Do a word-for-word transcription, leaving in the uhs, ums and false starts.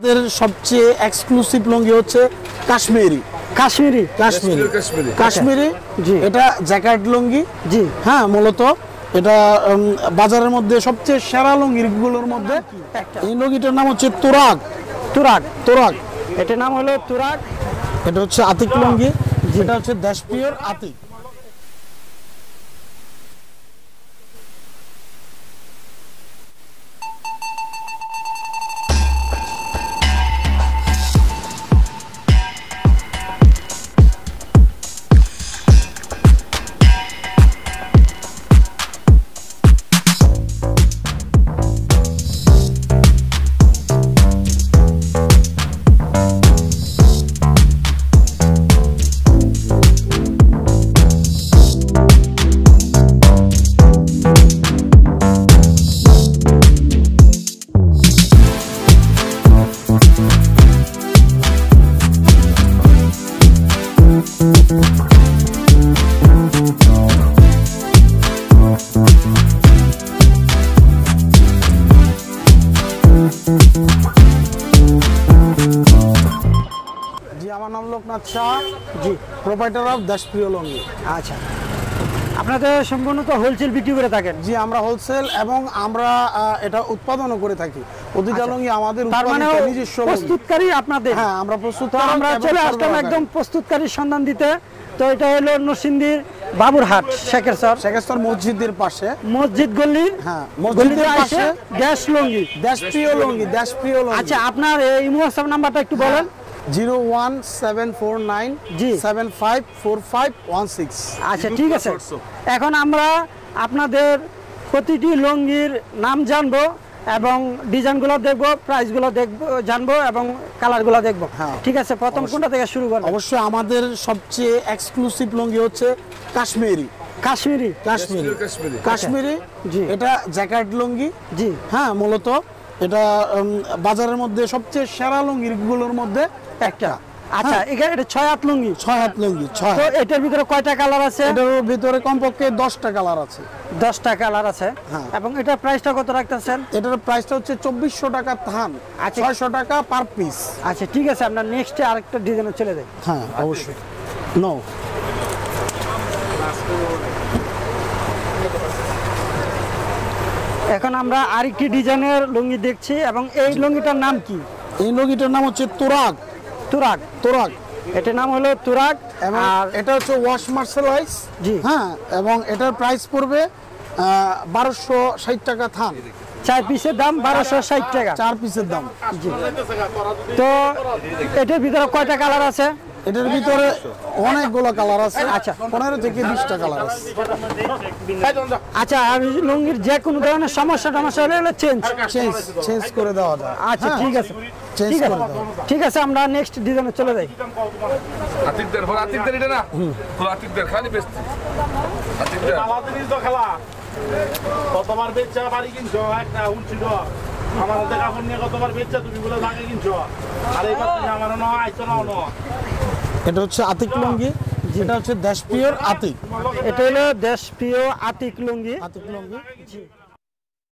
আমাদের সবচেয়ে এক্সক্লুসিভ লুঙ্গি হচ্ছে কাশ্মীরি কাশ্মীরি কাশ্মীরি কাশ্মীরি জি এটা জ্যাকেট লুঙ্গি জি হ্যাঁ মূলত এটা বাজারের মধ্যে সবচেয়ে সেরা লুঙ্গিগুলোর মধ্যে এই লুঙ্গিটার নাম হচ্ছে তুরাগ তুরাগ তুরাগ এটার নাম হলো তুরাগ। এটা হচ্ছে আতিক লুঙ্গি যেটা হচ্ছে দেশপ্রিয়র আতিক। আমার নাম লোকনাথ শাহ জি প্রোপাইটার অফ দেশপ্রিয় লুঙ্গি। আচ্ছা আপনাদের সম্পূর্ণ তো হোলসেল বিক্রি করে থাকেন? জি আমরা হোলসেল এবং আমরা এটা উৎপাদনও করে থাকি। প্রতিটা লুঙ্গি আমাদের তার মানে নিজস্ব প্রস্তুতকারী আপনাদের? হ্যাঁ আমরা প্রস্তুত। আমরা চলে আসলাম একদম প্রস্তুতকারীর সন্ধান দিতে। তো এটা হলো নরসিংদীর বাবুরহাট শেখেরচর শেখেরচর মসজিদের পাশে মসজিদ গলি। হ্যাঁ মসজিদের পাশে দেশ লুঙ্গি দেশপ্রিয় লুঙ্গি দেশপ্রিয় লুঙ্গি। আচ্ছা আপনার এই হোয়াটসঅ্যাপ নাম্বারটা একটু বলেন। Zero one seven four nine G seven five four five one six. আচ্ছা ঠিক আছে, এখন আমরা আপনাদের প্রতিটি লুঙ্গির নাম জানবো এবং ডিজাইনগুলো দেখবো, প্রাইসগুলো দেখবো জানবো এবং কালারগুলো দেখবো। হ্যাঁ ঠিক আছে, প্রথম কোনটা থেকে শুরু করব? অবশ্যই আমাদের সবচেয়ে এক্সক্লুসিভ লুঙ্গি হচ্ছে কাশ্মীরি কাশ্মীরি কাশ্মীরি কাশ্মীরি জি এটা জ্যাকেট লুঙ্গি জি হ্যাঁ মূলত এটা বাজারের মধ্যে সবচেয়ে সেরা লুঙ্গিগুলোর মধ্যে একটা। আচ্ছা এখানে এটা ছয় হাত লুঙ্গি? ছয় হাত লুঙ্গি। ছয়। তো এটার ভিতরে কয়টা কালার আছে? এটার ভিতরে কমপক্ষে দশটা কালার আছে। দশটা কালার আছে এবং এটার প্রাইসটা কত রাখতেছেন? এটার প্রাইসটা হচ্ছে চব্বিশশো টাকা থান, ছয়শো টাকা পার পিস। আচ্ছা ঠিক আছে, আমরা নেক্সটে আরেকটা ডিজাইনে চলে যাই। হ্যাঁ অবশ্যই। নো এখন আমরা আরেকটি ডিজাইনের লুঙ্গি দেখছি এবং এই লুঙ্গিটার নাম কি? এই লুঙ্গিটার নাম হচ্ছে তুরাগ তুরাগ তুরাগ এটার নাম হলো তুরাগ আর এটা হচ্ছে ওয়াশ মার্শালাইজ জি হ্যাঁ এবং এটার প্রাইস পড়বে বারোশো ষাট টাকা থান। চার পিসের দাম বারোশো ষাট টাকা? চার পিসের দাম জি। তো এটার ভিতরে কয়টা কালার আছে? এটার ভিতরে অনেকগুলো কালার আছে। আচ্ছা পনেরো থেকে বিশটা কালার আছে। আচ্ছা আর লুঙ্গির যে কোনো ধরনের সমস্যা টমস্যা হলে চেঞ্জ চেঞ্জ চেঞ্জ করে দেওয়া যায়। আচ্ছা ঠিক আছে চেঞ্জ করে দেওয়া ঠিক আছে, আমরা নেক্সট ডিজাইনে চলে যাই। আতিকদের হল আতিকদের এটা না হল আতিকদের খালি বেস্ট আতিকদের আমাদের তো খেলা কতবার বেচা বাড়ি কিনছো একটা উনছিল আমার দেখা ফোন নিয়ে কতবার বেচা তুমি বলে লাগে কিনছো আর এইবার তুমি আমার না আইছো না না। এটা হচ্ছে আতিক লুঙ্গি যেটা হচ্ছে দেশপ্রিয়র আতিক। এটা হলো দেশপ্রিয় আতিক লুঙ্গি। আতিক লুঙ্গি জি।